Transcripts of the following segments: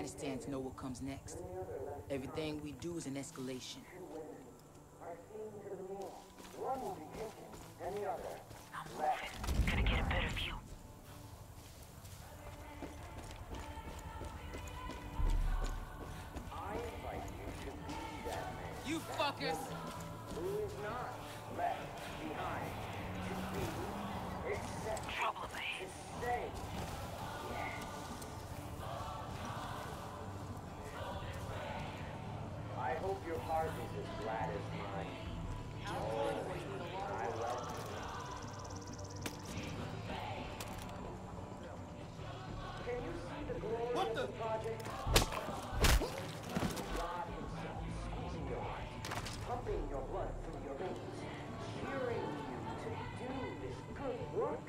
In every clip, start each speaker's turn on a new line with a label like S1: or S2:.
S1: Afghanistan to know what comes next. Everything we do is an escalation.
S2: I'm moving. Gonna get a better view. I invite you to be that man.
S1: You fuckers!
S2: Who is not left behind. To be accepted. Trouble me. To stay. Yes. I hope your heart is as glad as mine. Oh, I welcome you. Can you see the glory of the project? God himself squeezing your heart, pumping your blood through your veins, cheering you to do this good work.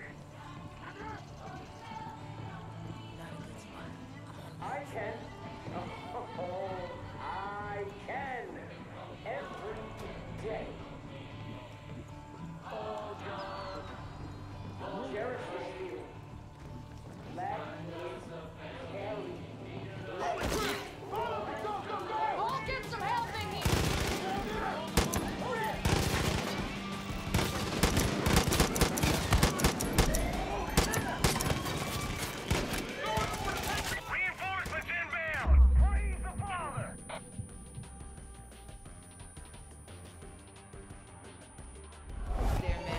S2: I can. Oh, I can. Every day. Oh, God. Cherish this feeling. Let it carry you. Let it go!
S3: I'll get some help in here!
S2: Reinforcements inbound! Praise the Father!
S1: There, man.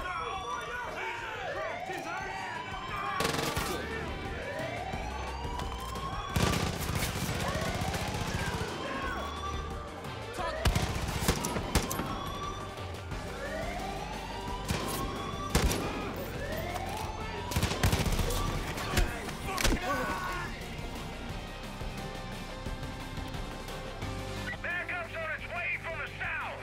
S2: Backup's on its way from the south!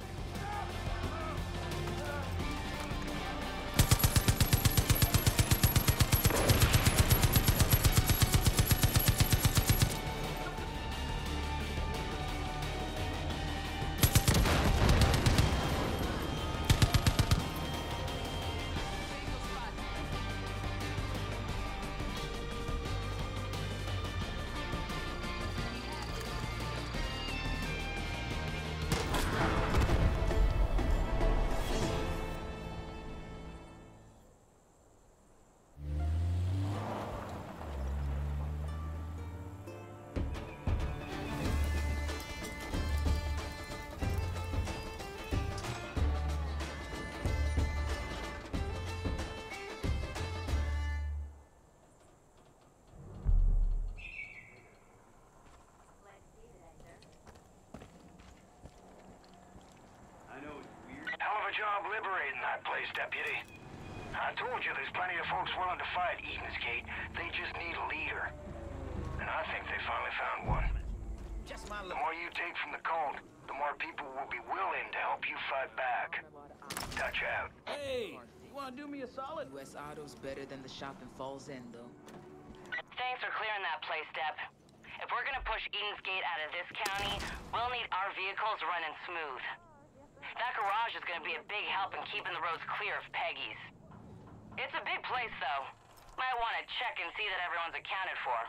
S2: Hell of a job liberating that place, Deputy. I told you there's plenty of folks willing to fight Eden's Gate. They just need a leader. And I think they finally found one.
S1: Just my
S2: The
S1: luck.
S2: more you take from the cult, the more people will be willing to help you fight back. Touch out.
S4: Hey, you wanna do me a solid?
S1: US Auto's better than the shop in Falls End, though.
S5: Thanks for clearing that place, Dep. If we're gonna push Eden's Gate out of this county, we'll need our vehicles running smooth. That garage is gonna be a big help in keeping the roads clear of Peggy's. It's a big place, though. Might want to check and see that everyone's accounted for.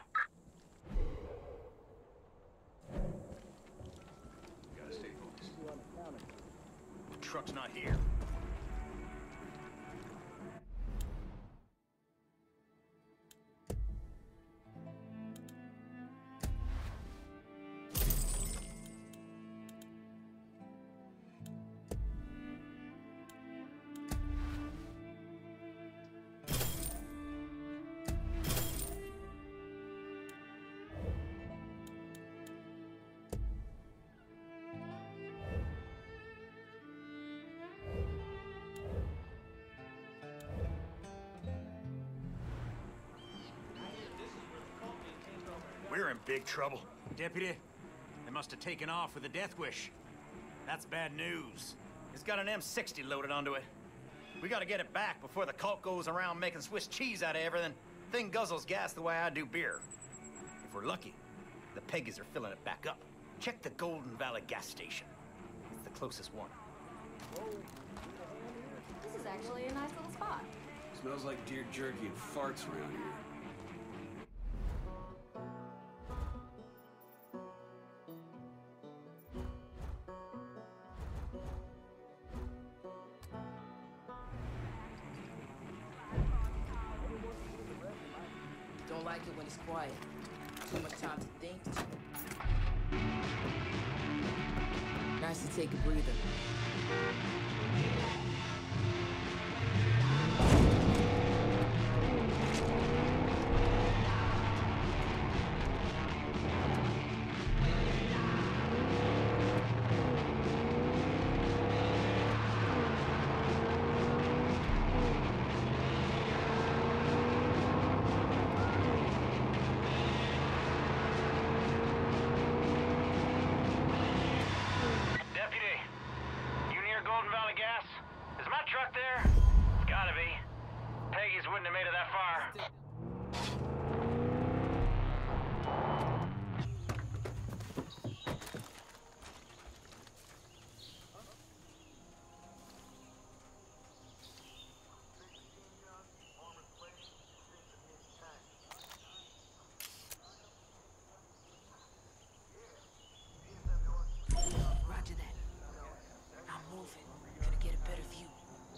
S4: Gotta stay focused. The truck's not here. We're in big trouble. Deputy, they must have taken off with a death wish. That's bad news. It's got an M60 loaded onto it. We gotta get it back before the cult goes around making Swiss cheese out of everything. Thing guzzles gas the way I do beer. If we're lucky, the Peggies are filling it back up. Check the Golden Valley gas station. It's the closest one.
S3: This is actually a nice little spot.
S6: Smells like deer jerky and farts around here.
S1: like it when it's quiet. Too much time to think. Nice to take a breather.
S2: Truck there? Gotta be. Peggy's wouldn't have made it that far.
S1: Roger that. I'm moving. Gonna get a better view.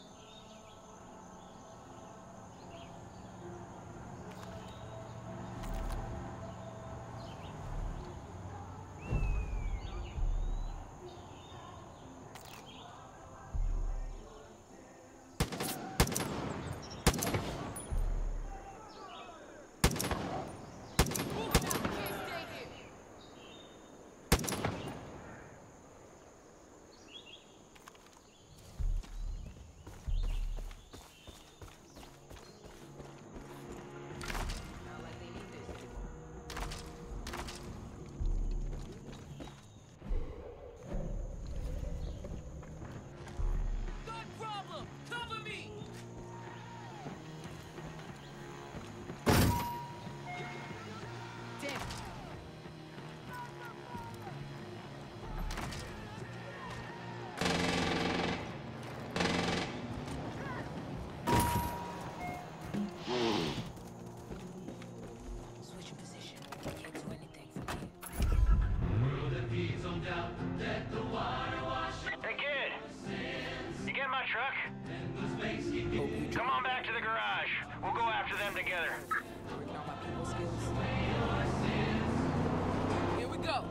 S2: Truck? Come on back to the garage. We'll go after them together.
S1: Working on my people skills. Here we go.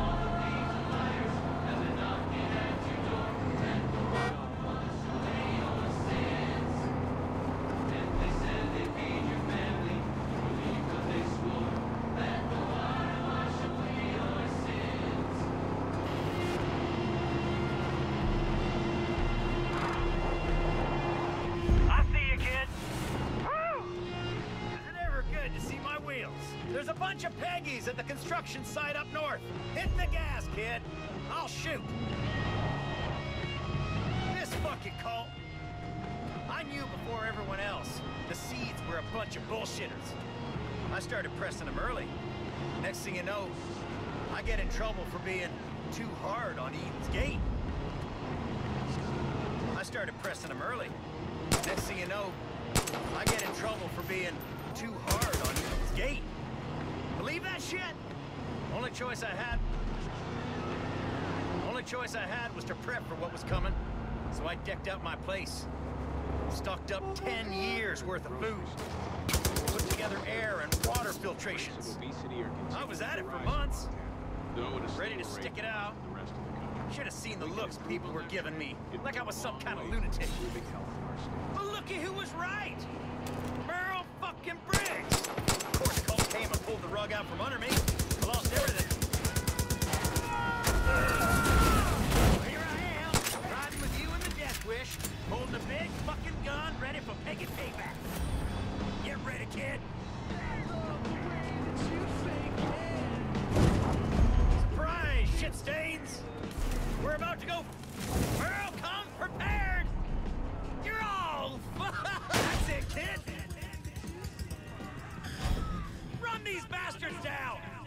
S4: There's a bunch of Peggies at the construction site up north. Hit the gas, kid. I'll shoot. This fucking cult. I knew before everyone else the Seeds were a bunch of bullshitters. I started pressing them early. Next thing you know, I get in trouble for being too hard on Eden's Gate. I started pressing them early. Next thing you know, I get in trouble for being too hard on Eden's Gate. Believe that shit? Only choice I had was to prep for what was coming. So I decked out my place. Stocked up 10 years worth of food. Put together air and water filtrations. I was at it for months. Ready to stick it out. Should have seen the looks people were giving me. Like I was some kind of lunatic. But looky who was right. Merle fucking Briggs. Of course, Colt came and pulled the rug out from under me. I lost everything. Here I am, riding with you in the Death Wish, holding a big fucking gun, ready for Peggy payback. Get ready, kid. Surprise, shit stains. We're about to go. Merle, come prepared. You're all. That's it, kid. Run these bastards down!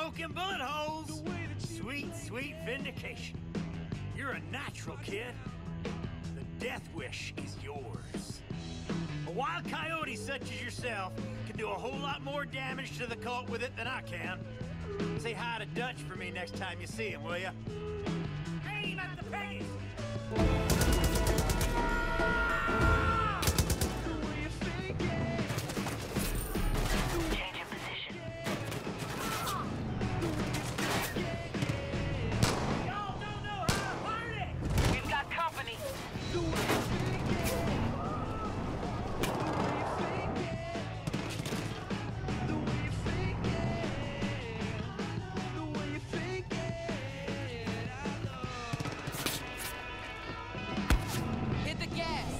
S4: smoking bullet holes. Sweet, sweet vindication. You're a natural, kid. The Death Wish is yours. A wild coyote such as yourself can do a whole lot more damage to the cult with it than I can. Say hi to Dutch for me next time you see him, will ya? Aim at the piggies!
S5: Change in position.
S4: Y'all don't know how to party!
S5: We've got company.
S1: Hit the gas!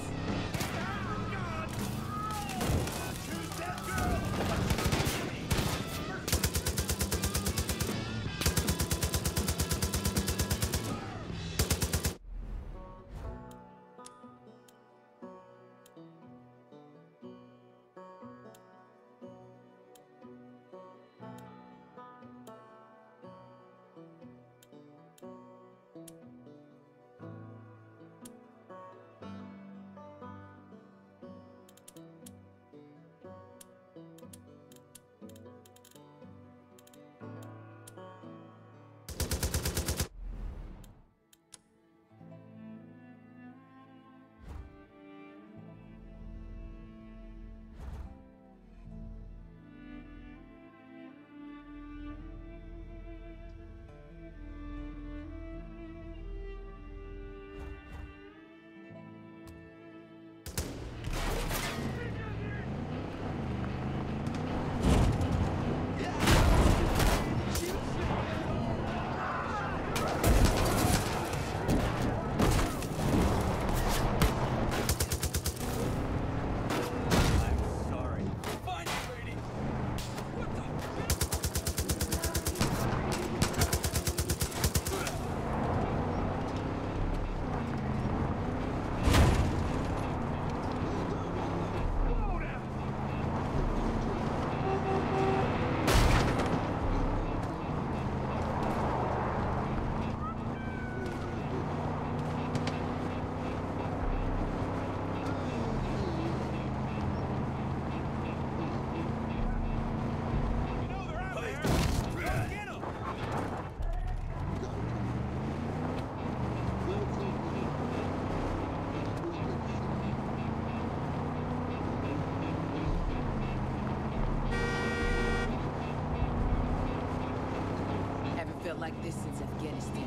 S1: Felt like this since Afghanistan.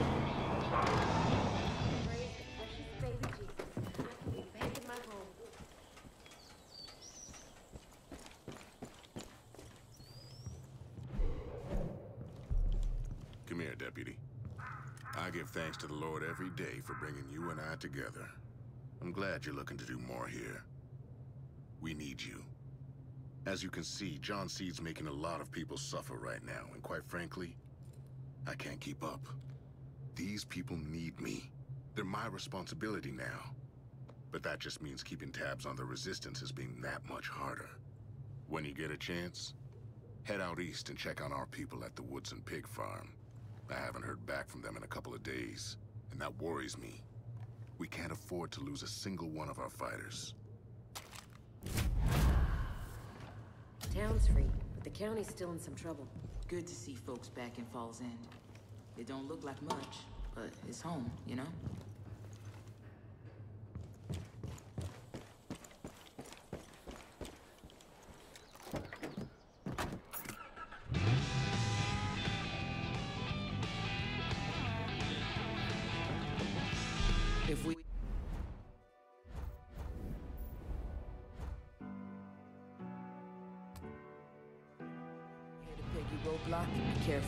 S3: Praise the precious baby Jesus. I can be back in my home.
S6: Come here, Deputy. I give thanks to the Lord every day for bringing you and I together. I'm glad you're looking to do more here. We need you. As you can see, John Seed's making a lot of people suffer right now, and quite frankly, I can't keep up. These people need me. They're my responsibility now. But that just means keeping tabs on the resistance is being that much harder. When you get a chance, head out east and check on our people at the Woodson Pig Farm. I haven't heard back from them in a couple of days, and that worries me. We can't afford to lose a single one of our fighters.
S7: Town's free, but the county's still in some trouble.
S1: Good to see folks back in Falls End. It don't look like much, but it's home, you know? If we... Hear the Peggy roadblock, be careful.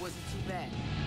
S1: Wasn't too bad.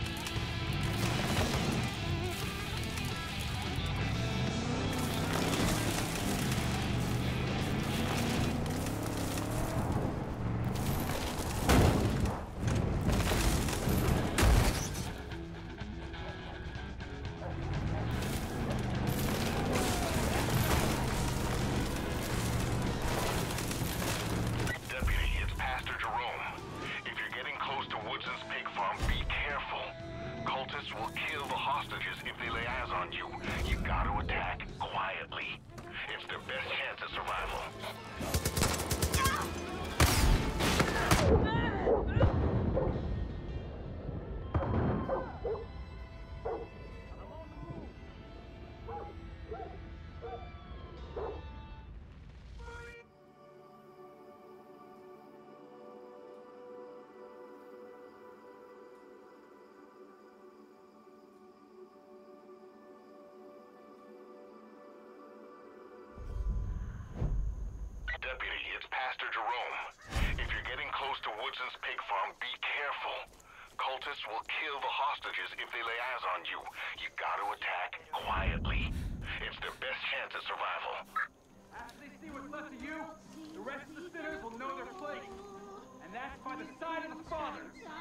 S6: Deputy, it's Pastor Jerome. If you're getting close to Woodson's pig farm, be careful. Cultists will kill the hostages if they lay eyes on you. You gotta attack quietly. It's their best chance at survival.
S8: After they see what's left of you, the rest of the sinners will know their place. And that's by the side of the Father.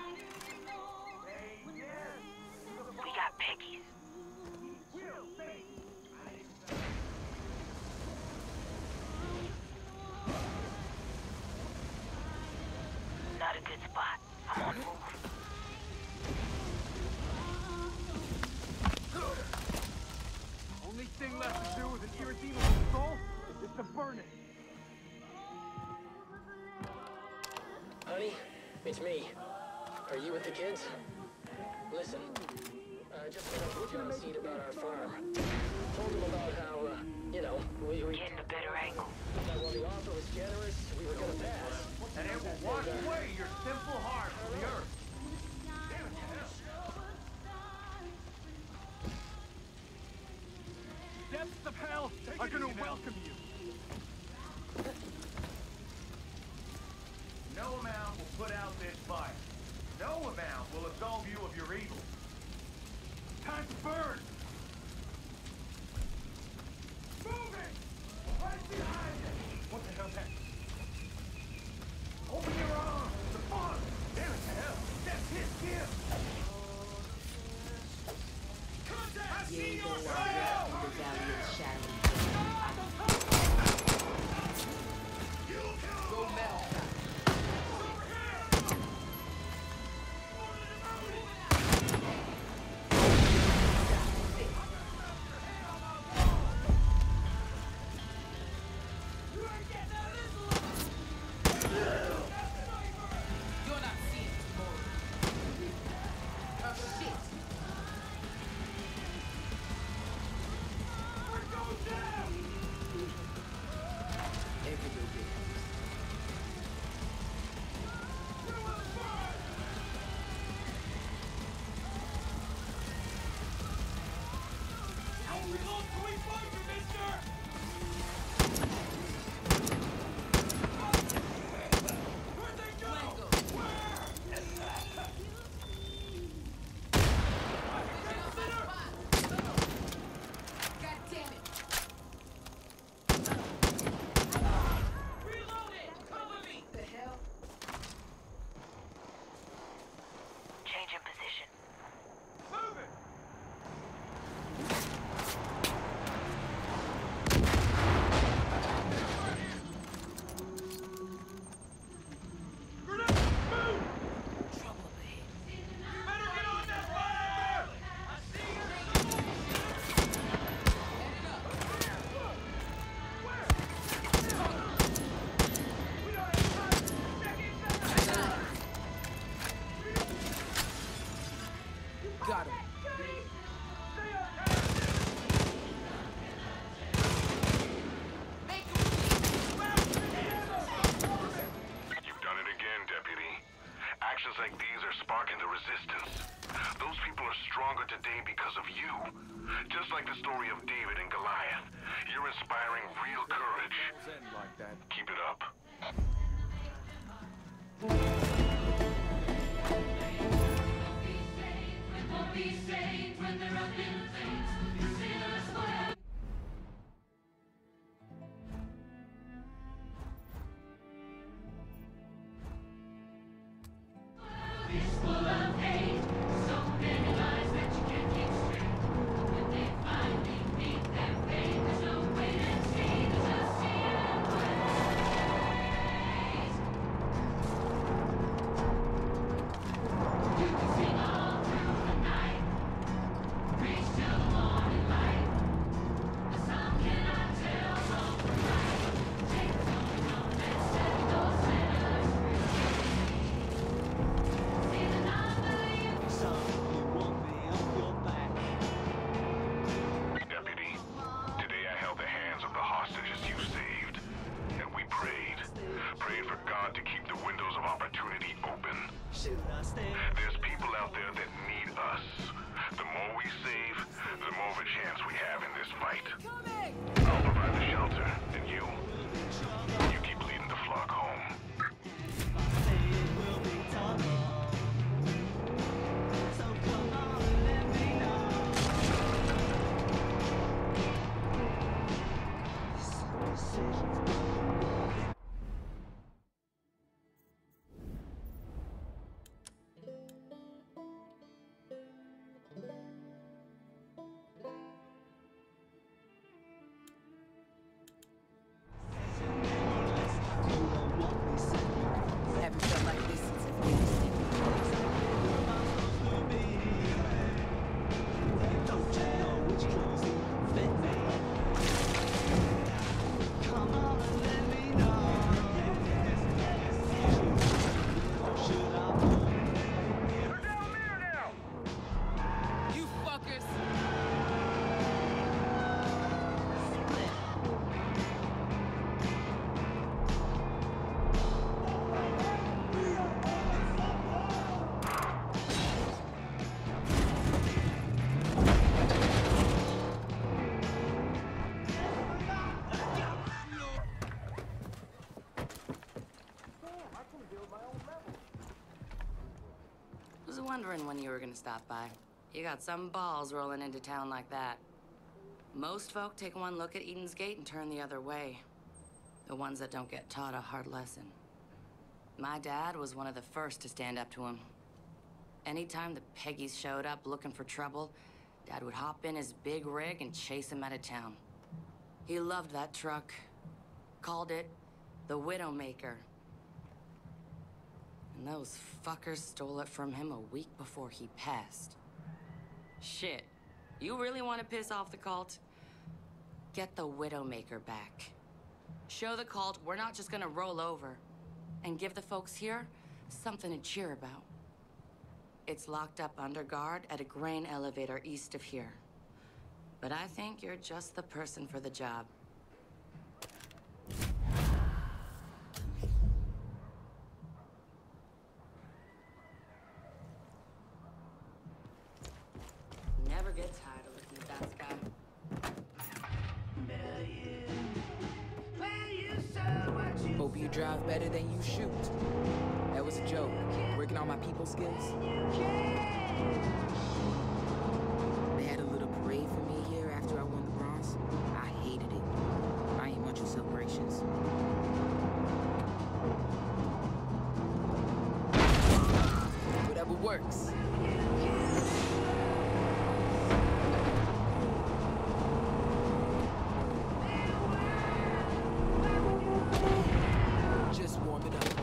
S5: We got piggies. Not a good spot. I'm on the move.
S8: Only thing left to do with an irredeemable soul is to burn it.
S9: Honey, it's me. Are you with the kids? Listen, just went up with John Seed about our farm. Told him about how, you know, we were
S5: Getting a better angle.
S9: that while the offer was generous, we were gonna pass.
S8: And it will wash away your simple heart from the earth. Depths of hell are gonna welcome you. No amount will put out this fire. No amount will absolve you of your evil. Time to burn! Moving! Right behind you! What the hell's that? Open your arms! The Father! Damn it to hell! That's his gift! Contact!
S1: Yea, though I walk through the valley of the shadow of death, go metal. You're not seeing tomorrow. Oh shit! Every little bit. God damn it! Cover me! The hell?
S5: Change in position.
S8: Move it!
S1: Trouble ahead.
S8: Better get on that fire! I see you!
S1: Head it up.
S8: We don't have time! Check each other!
S1: Got him.
S6: You've done it again, Deputy. Actions like these are sparking the resistance. Those people are stronger today because of you. Just like the story of David and Goliath. You're inspiring real courage. Keep it up. There's people out there that need us. The more we save, the more of a chance we have in this fight. I'll provide the shelter, and you keep leading the flock home.
S1: Haven't felt like this since Afghanistan.
S2: They're down there now!
S1: You fuckers!
S5: Was wondering when you were gonna stop by. You got some balls rolling into town like that. Most folk take one look at Eden's Gate and turn the other way. The ones that don't get taught a hard lesson. My dad was one of the first to stand up to him. Anytime the Peggies showed up looking for trouble, Dad would hop in his big rig and chase him out of town. He loved that truck. Called it the Widowmaker. And those fuckers stole it from him a week before he passed. Shit, you really want to piss off the cult? Get the Widowmaker back. Show the cult we're not just gonna roll over. And give the folks here something to cheer about. It's locked up under guard at a grain elevator east of here. But I think you're just the person for the job. Never get tired of looking at that sky.
S1: Hope you drive better than you shoot. That was a joke. Working on my people skills. They had a little parade for me here after I won the bronze. I hated it. I ain't much of celebrations. Whatever works. Just warm it up.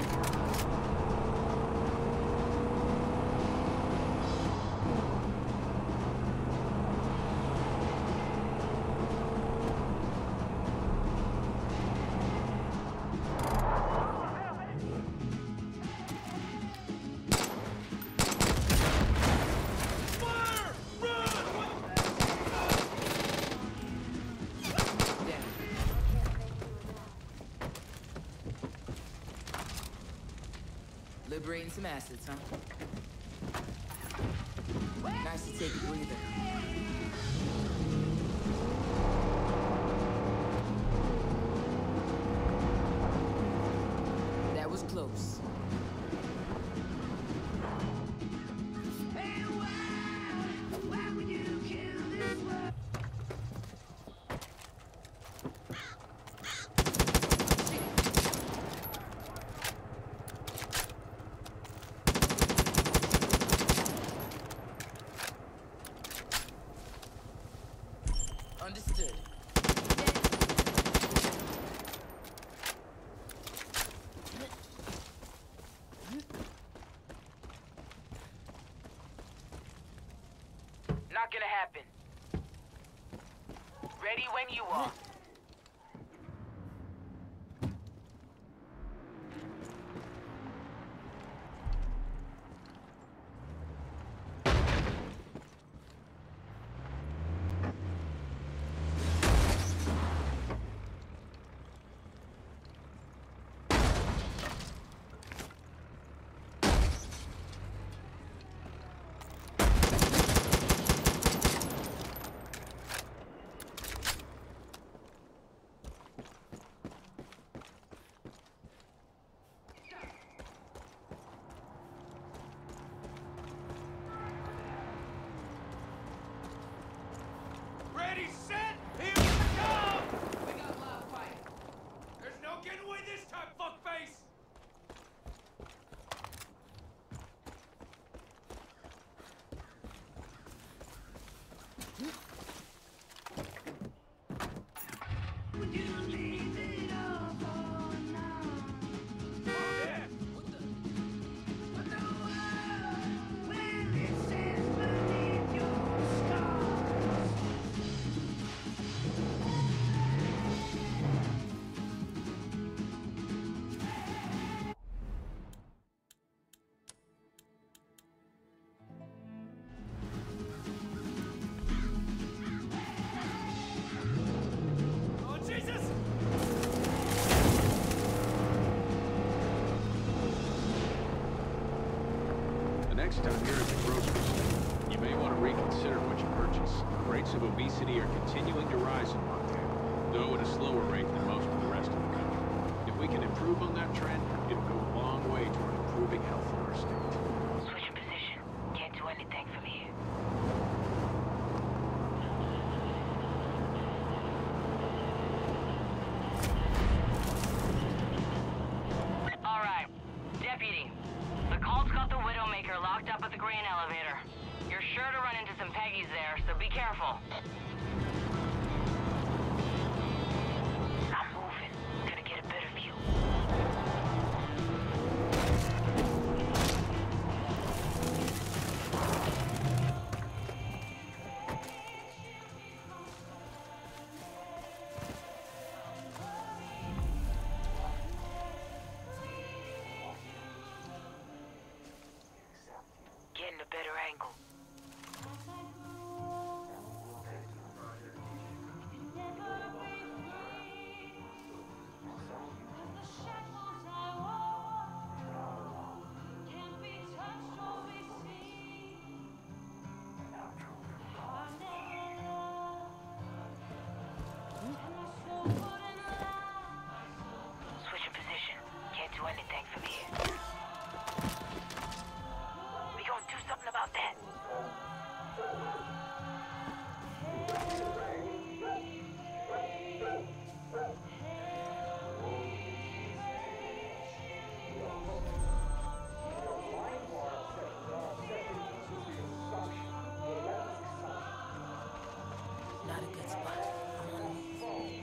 S1: Liberating some assets, huh? Nice to take a breather. That was close. Understood.
S10: Not gonna happen. Ready when you are. here at the grocery store. You may want to reconsider what you purchase. Rates of obesity are continuing to rise in Montana, though at a slower rate than most of the rest of the country. If we can improve on that trend, it'll go a long way toward improving health in our state.
S5: Switch your position. Can't do anything from here. Alright. Deputy. The cult's got the Widowmaker locked up at the grain elevator. You're sure to run into some Peggies there, so be careful. I'm moving. Gonna get a better view. Getting a better angle. Switch your position. Can't do anything from here. We gonna do something about that? Not a good spot. I'm on the move.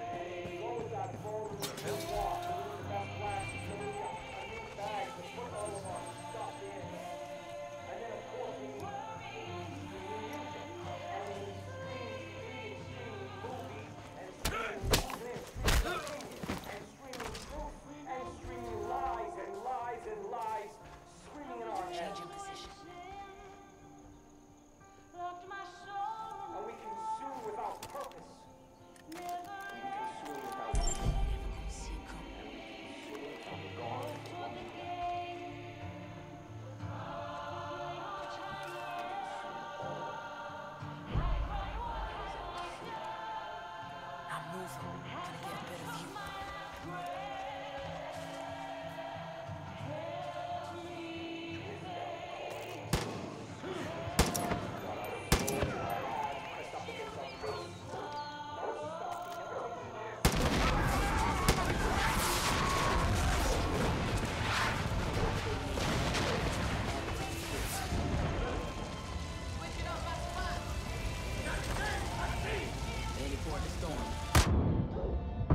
S5: Changing position.
S8: And we can sue without purpose. We can sue without
S1: Never gonna see it coming. I'm moving. Gonna get a better view. Ready for the storm.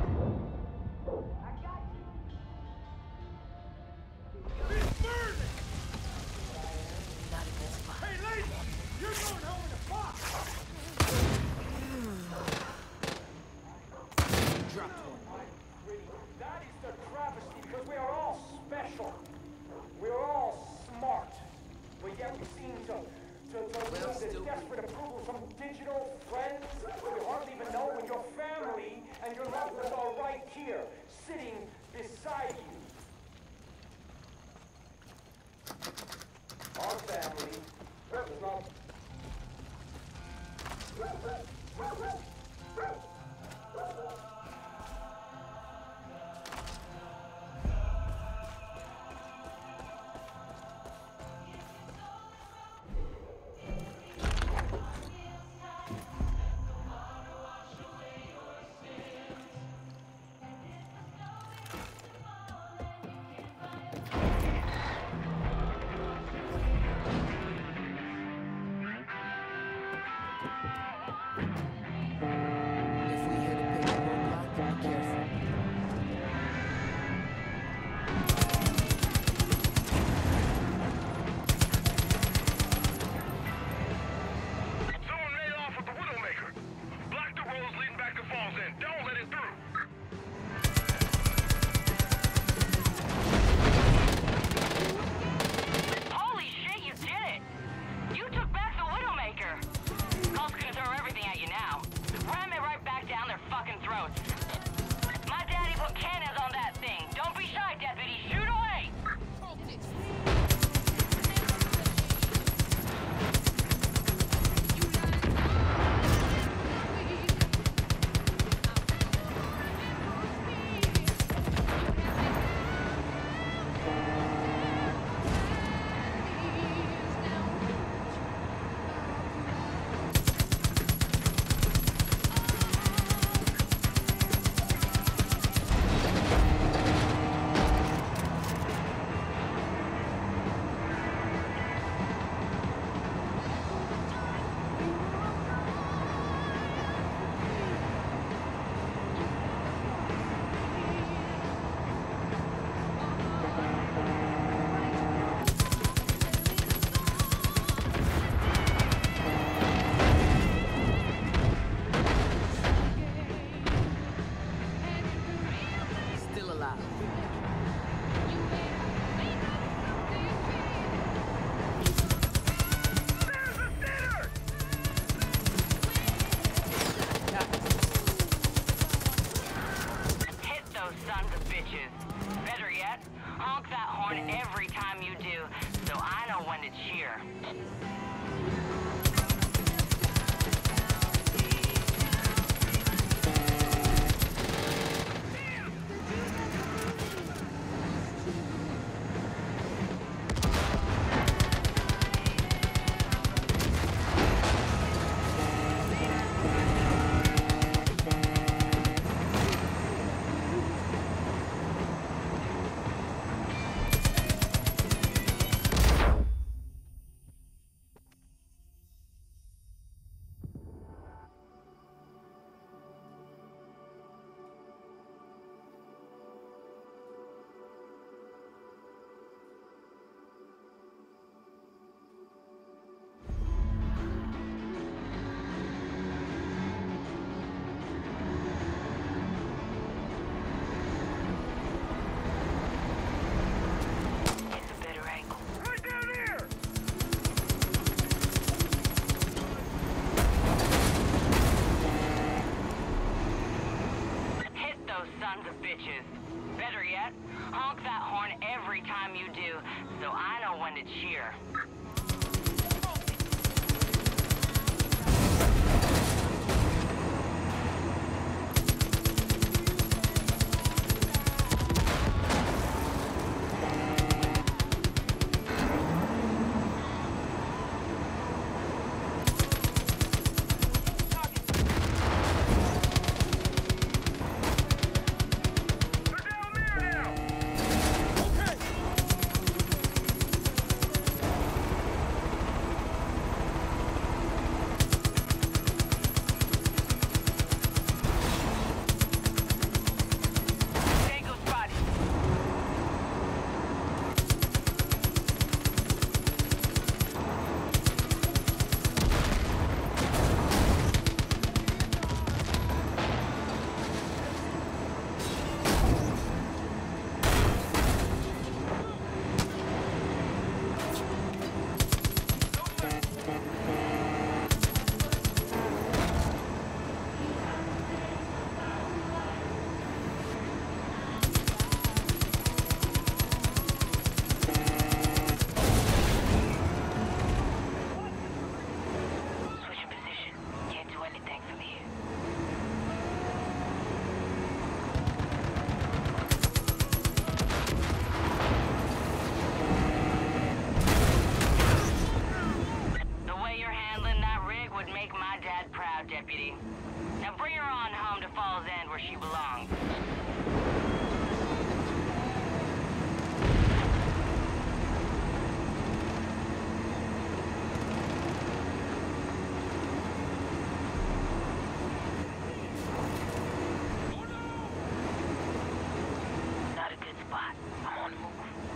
S1: Not a good spot.
S8: Hey, lady! You're going home in a box!
S1: Dropped one.
S8: That is the travesty because we are all special. We are all smart. But yet we seem to lose the desperate approval from digital friends who we hardly even know when your family and your loved ones are right here, sitting beside you. Our family was not...
S5: bitches. Better yet, honk that horn every time you do, so I know when to cheer. Deputy. Now bring her on home to Falls End where she belongs. Not a good spot. I'm on the move.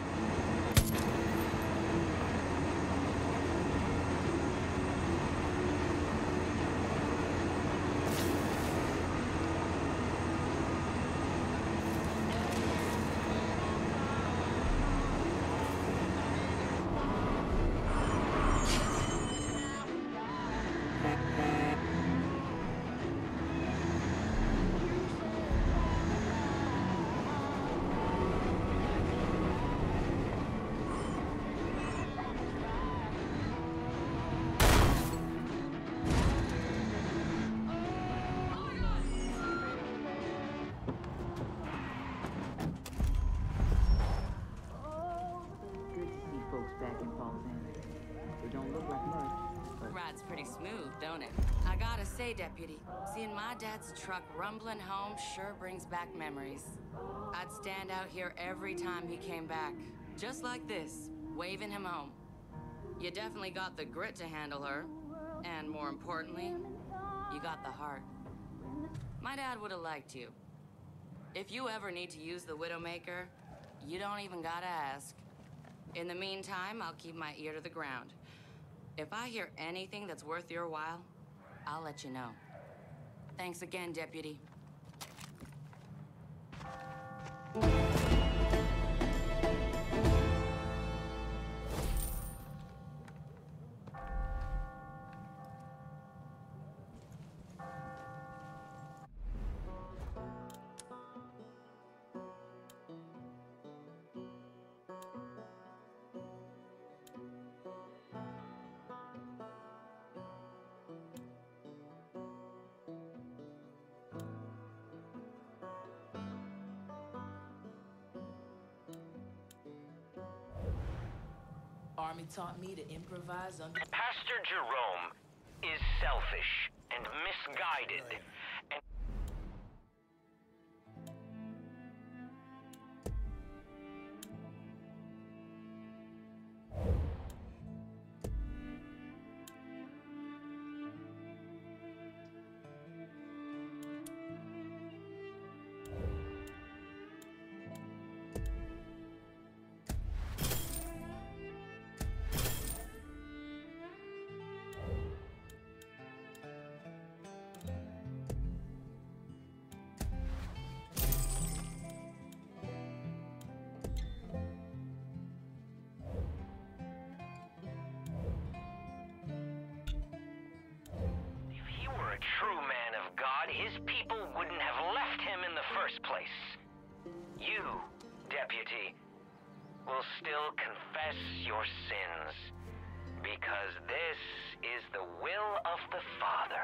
S11: Ride's pretty smooth, don't it? I gotta say, Deputy, seeing my dad's truck rumbling home sure brings back memories. I'd stand out here every time he came back, just like this, waving him home. You definitely got the grit to handle her, and more importantly, you got the heart. My dad would have liked you. If you ever need to use the Widowmaker, you don't even gotta ask. In the meantime, I'll keep my ear to the ground. If I hear anything that's worth your while, I'll let you know. Thanks again, Deputy.
S12: Army taught me to improvise under...
S2: Pastor Jerome is selfish and misguided. And true man of God, his people wouldn't have left him in the first place.
S13: deputy, will still confess your sins. Because this is the will of the Father.